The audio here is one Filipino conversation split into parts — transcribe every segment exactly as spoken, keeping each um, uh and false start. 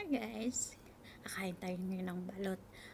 Guys, kakain tayo ngayon ng balot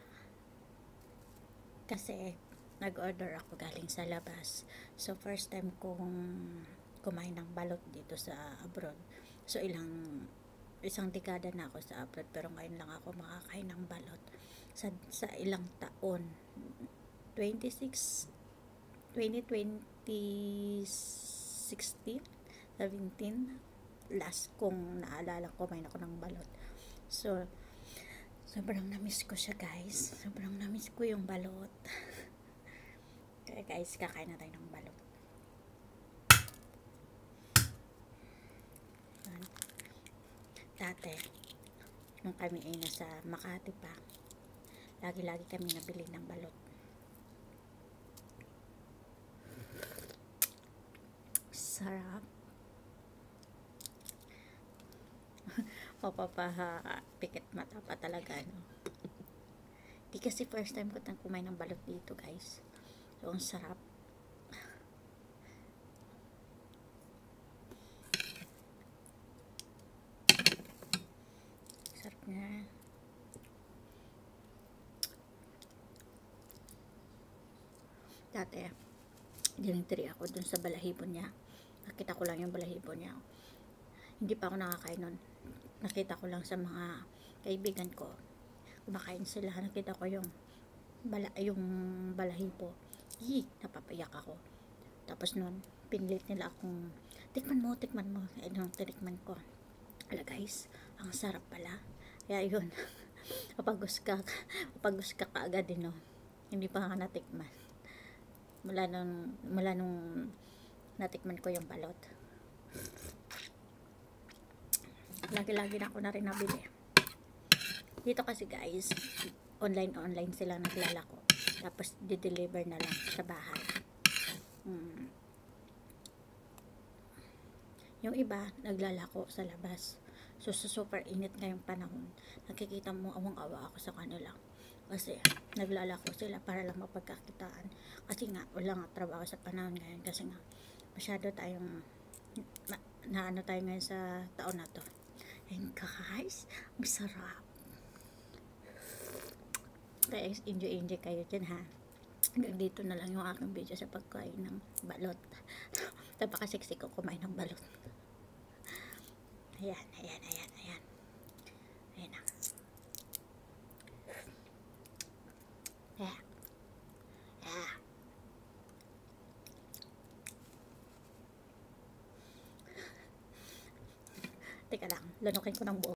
kasi nag-order ako galing sa labas. So first time kong kumain ng balot dito sa abroad. So ilang isang dekada na ako sa abroad, pero ngayon lang ako makakain ng balot sa, sa ilang taon. twenty-six twenty twenty sixteen seventeen last kong naalala ko kumain ako ng balot. So sobrang namiss ko siya, guys. Sobrang namiss ko yung balot. Kaya guys, kakain na tayo ng balot. Dati, nung kami ay nasa Makati pa, lagi-lagi kami nabili ng balot. Sarap. Mapapapikit mata pa talaga, no? Di kasi first time ko tang kumain ng balot dito, guys. So, ang sarap. Sarap nga. Dati, dinitiri ako dun sa balahibo niya. Nakita ko lang yung balahibo niya. Hindi pa ako nakakain nun. Nakita ko lang sa mga kaibigan ko. Kumakain sila. Nakita ko yung bala, yung balahibo. Hi, napapayak ako. Tapos nun, pinilit nila akong tikman mo, tikman mo. Eh, nung tinikman ko, ala guys, ang sarap pala. Kaya yun, mapagos ka, mapagos ka kaagad din, no? Hindi pa nga natikman. Mula nung, mula nung natikman ko yung balot. Lagi-lagi na ako na rin nabili. Dito kasi guys, online-online sila naglalako. Tapos, di-deliver na lang sa bahay. Hmm. Yung iba, naglalako sa labas. So, sa super init ngayong panahon, nakikita mo, awang-awa ako sa kanila. Kasi, naglalako sila para lang mapagkakitaan. Kasi nga, wala nga trabaho sa panahon ngayon. Kasi nga, masyado tayong, na, na ano tayo ngayon sa taon na to. And guys, ang sarap. Kaya enjoy-enjoy kayo dyan, ha. Hanggang dito na lang yung aking video sa pagkain ng balot. Napakasiksi ko kumain ng balot. Ayan, ayan, ayan, ayan. Ayan na. Ayan. Ayan. Teka lang, lanukin ko ng buo.